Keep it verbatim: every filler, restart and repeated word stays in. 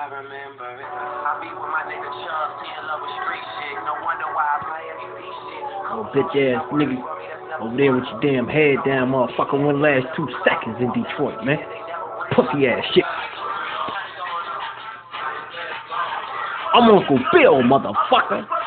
remember it. I be with my nigga Chubbs, he in love with street shit. No wonder why I play every beat shit. Oh, bitch ass nigga over there with your damn head down, motherfucker. One last two seconds in Detroit, man. Pussy ass shit. I'm Uncle Bill, motherfucker.